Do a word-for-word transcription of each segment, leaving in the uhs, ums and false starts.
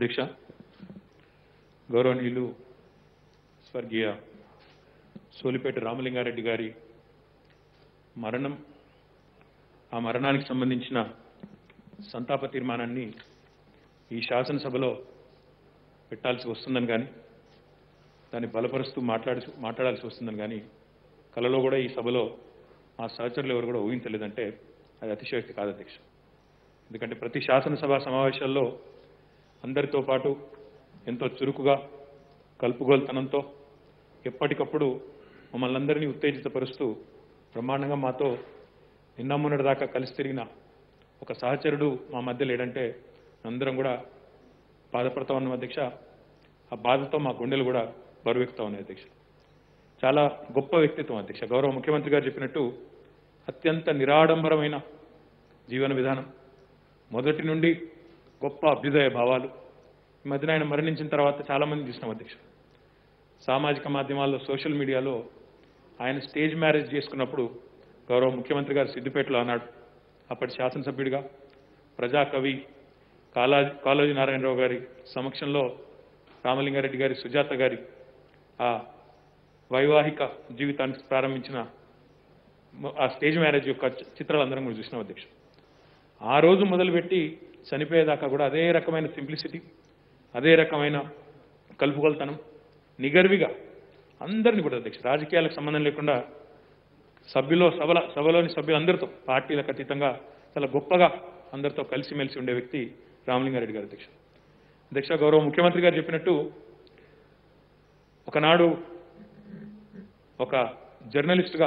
అధ్యక్ష, గౌరవనీయులు స్వర్గీయ సోలిపేట రామలింగారెడ్డి గారి మరణం, ఆ మరణానికి సంబంధించిన సంతాప తీర్మానాన్ని ఈ శాసనసభలో పెట్టాల్సి వస్తుందని కానీ, దాన్ని బలపరుస్తూ మాట్లాడి మాట్లాడాల్సి వస్తుందని కానీ కలలో కూడా ఈ సభలో మా సహచరులు ఎవరు కూడా ఊహించలేదంటే అది అతిశయోక్తి కాదు అధ్యక్ష. ఎందుకంటే ప్రతి శాసనసభ సమావేశాల్లో అందరితో పాటు ఎంతో చురుకుగా కలుపుగోలుతనంతో ఎప్పటికప్పుడు మమ్మల్ని అందరినీ ఉత్తేజితపరుస్తూ బ్రహ్మాండంగా మాతో నిన్న మొన్నటి దాకా కలిసి తిరిగిన ఒక సహచరుడు మా మధ్య లేడంటే అందరం కూడా బాధపడతా ఉన్నాం అధ్యక్ష. ఆ బాధతో మా గుండెలు కూడా బరువెక్కుతా ఉన్నాయి అధ్యక్ష. చాలా గొప్ప వ్యక్తిత్వం అధ్యక్ష. గౌరవ ముఖ్యమంత్రి గారు చెప్పినట్టు అత్యంత నిరాడంబరమైన జీవన విధానం, మొదటి నుండి గొప్ప అభ్యుదయ భావాలు. ఈ మధ్యన ఆయన మరణించిన తర్వాత చాలామంది చూసినాం అధ్యక్ష. సామాజిక మాధ్యమాల్లో, సోషల్ మీడియాలో ఆయన స్టేజ్ మ్యారేజ్ చేసుకున్నప్పుడు గౌరవ ముఖ్యమంత్రి గారు సిద్దిపేటలో అన్నాడు. అప్పటి శాసనసభ్యుడిగా ప్రజాకవి కాళోజీ కాళోజీ నారాయణరావు గారి సమక్షంలో రామలింగారెడ్డి గారి, సుజాత గారి ఆ వైవాహిక జీవితానికి ప్రారంభించిన ఆ స్టేజ్ మ్యారేజ్ యొక్క చిత్రాలు అందరం కూడా చూసినాం అధ్యక్ష. ఆ రోజు మొదలుపెట్టి చనిపోయేదాకా కూడా అదే రకమైన సింప్లిసిటీ, అదే రకమైన కలుపుకొలతనం, నిగర్విగా అందరినీ కూడా అధ్యక్ష, రాజకీయాలకు సంబంధం లేకుండా సభ్యులో సభల సభలోని సభ్యులందరితో పార్టీలకు అతీతంగా చాలా గొప్పగా అందరితో కలిసిమెలిసి ఉండే వ్యక్తి రామలింగారెడ్డి గారు అధ్యక్ష. అధ్యక్ష, గౌరవ ముఖ్యమంత్రి గారు చెప్పినట్టు ఒకనాడు ఒక జర్నలిస్టుగా,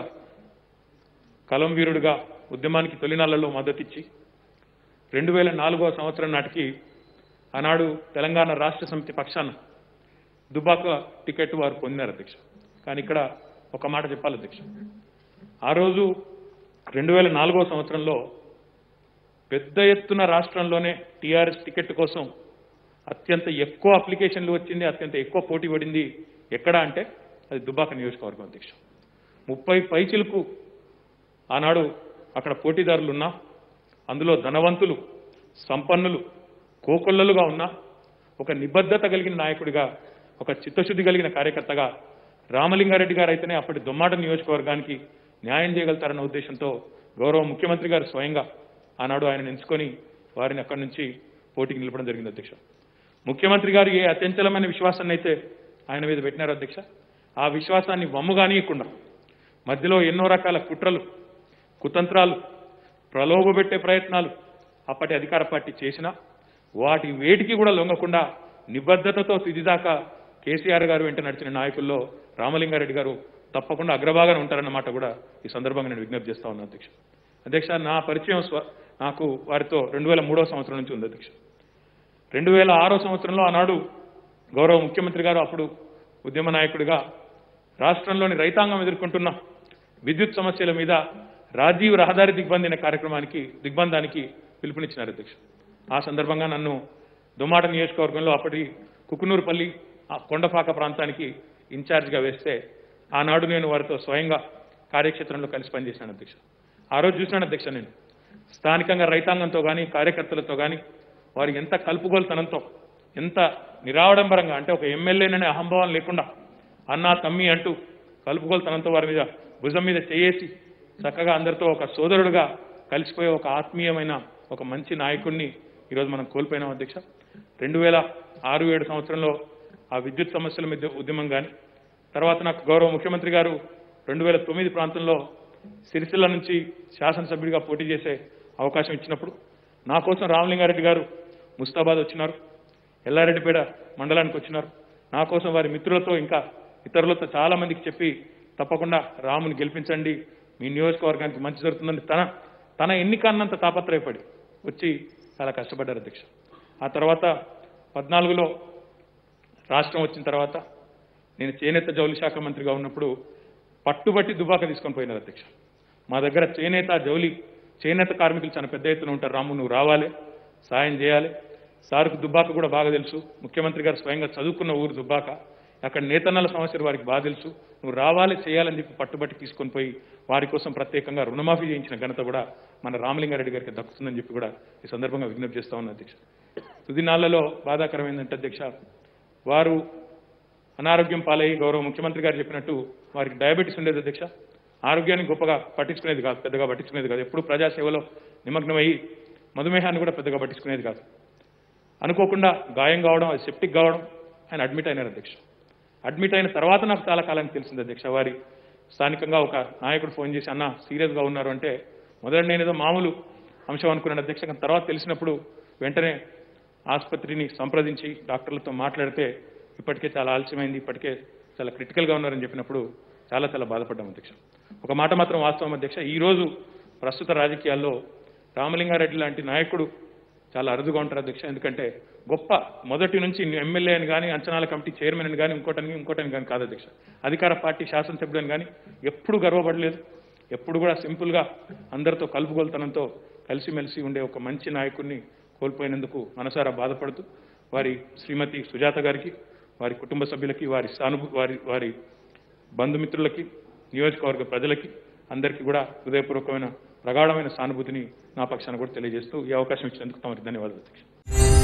కలం వీరుడుగా ఉద్యమానికి తొలినాళ్లలో మద్దతిచ్చి రెండు వేల నాలుగవ సంవత్సరం నాటికి ఆనాడు తెలంగాణ రాష్ట్ర సమితి పక్షాన దుబాక టికెట్ వారు పొందినారు అధ్యక్ష. కానీ ఇక్కడ ఒక మాట చెప్పాలి అధ్యక్ష, ఆ రోజు రెండు వేల నాలుగవ సంవత్సరంలో పెద్ద ఎత్తున రాష్ట్రంలోనే టీఆర్ఎస్ టికెట్ కోసం అత్యంత ఎక్కువ అప్లికేషన్లు వచ్చింది, అత్యంత ఎక్కువ పోటీ పడింది ఎక్కడ అంటే అది దుబాక నియోజకవర్గం అధ్యక్ష. ముప్పై పైచిలకు ఆనాడు అక్కడ పోటీదారులు ఉన్నా, అందులో ధనవంతులు, సంపన్నులు, కోకొల్లలుగా ఉన్న ఒక నిబద్ధత కలిగిన నాయకుడిగా, ఒక చిత్తశుద్ధి కలిగిన కార్యకర్తగా రామలింగారెడ్డి గారు అయితేనే అప్పటి దొమ్మాట నియోజకవర్గానికి న్యాయం చేయగలుగుతారన్న ఉద్దేశంతో గౌరవ ముఖ్యమంత్రి గారు స్వయంగా ఆనాడు ఆయన ఎంచుకొని వారిని అక్కడి నుంచి పోటీకి నిలపడం జరిగింది అధ్యక్ష. ముఖ్యమంత్రి గారు ఏ అత్యంచలమైన విశ్వాసాన్ని అయితే ఆయన మీద పెట్టినారు అధ్యక్ష, ఆ విశ్వాసాన్ని వమ్ముగానీయకుండా మధ్యలో ఎన్నో రకాల కుట్రలు, కుతంత్రాలు, ప్రలోభపెట్టే ప్రయత్నాలు అప్పటి అధికార పార్టీ చేసినా వాటి వేటికి కూడా లొంగకుండా నిబద్ధతతో తుదిదాకా కేసీఆర్ గారు వెంట నడిచిన నాయకుల్లో రామలింగారెడ్డి గారు తప్పకుండా అగ్రభాగాన ఉంటారన్నమాట కూడా ఈ సందర్భంగా నేను విజ్ఞప్తి చేస్తా ఉన్నాను అధ్యక్ష. అధ్యక్ష, నా పరిచయం నాకు వారితో రెండు వేల మూడో సంవత్సరం నుంచి ఉంది అధ్యక్ష. రెండు వేల ఆరో సంవత్సరంలో ఆనాడు గౌరవ ముఖ్యమంత్రి గారు అప్పుడు ఉద్యమ నాయకుడిగా రాష్ట్రంలోని రైతాంగం ఎదుర్కొంటున్న విద్యుత్ సమస్యల మీద రాజీవ్ రహదారి దిగ్బంధన కార్యక్రమానికి దిగ్బంధానికి పిలుపునిచ్చినారు అధ్యక్ష. ఆ సందర్భంగా నన్ను దుమ్మాట నియోజకవర్గంలో అప్పటి కుకునూరుపల్లి కొండపాక ప్రాంతానికి ఇన్ఛార్జిగా వేస్తే ఆనాడు నేను వారితో స్వయంగా కార్యక్షేత్రంలో కలిసి పనిచేశాను అధ్యక్ష. ఆ రోజు చూసినాను అధ్యక్ష, నేను స్థానికంగా రైతాంగంతో కానీ కార్యకర్తలతో కానీ వారు ఎంత కలుపుగోలుతనంతో, ఎంత నిరాడంబరంగా అంటే ఒక ఎమ్మెల్యేననే అహంభావం లేకుండా అన్నా తమ్మి అంటూ కలుపుగోలుతనంతో వారి మీద భుజం మీద చేయేసి చక్కగా అందరితో ఒక సోదరుడుగా కలిసిపోయే ఒక ఆత్మీయమైన ఒక మంచి నాయకుడిని ఈరోజు మనం కోల్పోయినాం అధ్యక్ష. రెండు వేల ఆరు ఏడు సంవత్సరంలో ఆ విద్యుత్ సమస్యల మీద ఉద్యమం కానీ, తర్వాత నాకు గౌరవ ముఖ్యమంత్రి గారు రెండు వేల తొమ్మిది ప్రాంతంలో సిరిసిల్ల నుంచి శాసనసభ్యుడిగా పోటీ చేసే అవకాశం ఇచ్చినప్పుడు నా కోసం రామలింగారెడ్డి గారు ముస్తాబాద్ వచ్చినారు, ఎల్లారెడ్డిపేట మండలానికి వచ్చినారు. నా కోసం వారి మిత్రులతో ఇంకా ఇతరులతో చాలా మందికి చెప్పి తప్పకుండా రాముని గెలిపించండి, మీ నియోజకవర్గానికి మంచి జరుగుతుందని తన తన ఎన్నిక అన్నంత తాపత్రయపడి వచ్చి చాలా కష్టపడ్డారు అధ్యక్ష. ఆ తర్వాత పద్నాలుగులో రాష్ట్రం వచ్చిన తర్వాత నేను చేనేత జౌలి శాఖ మంత్రిగా ఉన్నప్పుడు పట్టుబట్టి దుబాక తీసుకొని పోయినారు అధ్యక్ష. మా దగ్గర చేనేత జౌలి చేనేత కార్మికులు చాలా పెద్ద ఎత్తున ఉంటారు, రాము నువ్వు రావాలి, సాయం చేయాలి. సార్కు దుబ్బాక కూడా బాగా తెలుసు, ముఖ్యమంత్రి గారు స్వయంగా చదువుకున్న ఊరు దుబ్బాక, అక్కడ నేతన్నల సమస్యలు వారికి బాగా తెలుసు, నువ్వు రావాలి చేయాలని చెప్పి పట్టుబట్టి తీసుకొని పోయి వారి కోసం ప్రత్యేకంగా రుణమాఫీ చేయించిన ఘనత కూడా మన రామలింగారెడ్డి గారికి దక్కుతుందని చెప్పి కూడా ఈ సందర్భంగా విజ్ఞప్తి చేస్తా ఉన్నా అధ్యక్ష. తుదినాళ్లలో బాధాకరం ఏంటంటే అధ్యక్ష, వారు అనారోగ్యం పాలయ్యి గౌరవ ముఖ్యమంత్రి గారు చెప్పినట్టు వారికి డయాబెటీస్ ఉండేది అధ్యక్ష. ఆరోగ్యాన్ని గొప్పగా పట్టించుకునేది కాదు, పెద్దగా పట్టించుకునేది కాదు. ఎప్పుడు ప్రజాసేవలో నిమగ్నమయ్యి మధుమేహాన్ని కూడా పెద్దగా పట్టించుకునేది కాదు. అనుకోకుండా గాయం కావడం, అది సెప్టిక్ కావడం, ఆయన అడ్మిట్ అయినారు అధ్యక్ష. అడ్మిట్ అయిన తర్వాత నాకు చాలా కాలానికి తెలిసింది అధ్యక్ష. వారి స్థానికంగా ఒక నాయకుడు ఫోన్ చేసి అన్న సీరియస్గా ఉన్నారు అంటే మొదట నేను ఏదో మామూలు అంశం అనుకున్నాను అధ్యక్ష. కానీ తర్వాత తెలిసినప్పుడు వెంటనే ఆసుపత్రిని సంప్రదించి డాక్టర్లతో మాట్లాడితే ఇప్పటికే చాలా ఆలస్యమైంది, ఇప్పటికే చాలా క్రిటికల్గా ఉన్నారని చెప్పినప్పుడు చాలా చాలా బాధపడ్డాం అధ్యక్ష. ఒక మాట మాత్రం వాస్తవం అధ్యక్ష, ఈరోజు ప్రస్తుత రాజకీయాల్లో రామలింగారెడ్డి లాంటి నాయకుడు చాలా అరుదుగా ఉంటారు అధ్యక్ష. ఎందుకంటే గొప్ప మొదటి నుంచి ఎమ్మెల్యే అని కానీ, అంచనాల కమిటీ చైర్మన్ అని కానీ, ఇంకోటని ఇంకోటని కానీ కాదు అధ్యక్ష. అధికార పార్టీ శాసనసభ్యులని కానీ ఎప్పుడు గర్వపడలేదు. ఎప్పుడు కూడా సింపుల్గా అందరితో కలుపుగోలుతనంతో కలిసిమెలిసి ఉండే ఒక మంచి నాయకుడిని కోల్పోయినందుకు మనసారా బాధపడుతూ వారి శ్రీమతి సుజాత గారికి, వారి కుటుంబ సభ్యులకి, వారి సానుభూ వారి వారి బంధుమిత్రులకి, నియోజకవర్గ ప్రజలకి అందరికీ కూడా హృదయపూర్వకమైన ప్రగాఢమైన సానుభూతిని నా పక్షాన కూడా తెలియజేస్తూ ఈ అవకాశం ఇచ్చినందుకు తమకి ధన్యవాదాలు అధ్యక్ష.